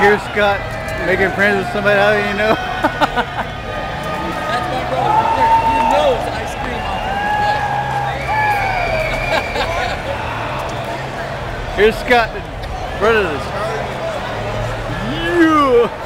Here's Scott making friends with somebody I don't even know. That's my brother right there. You know it's ice cream off of Here's Scott, the brother. Yeah.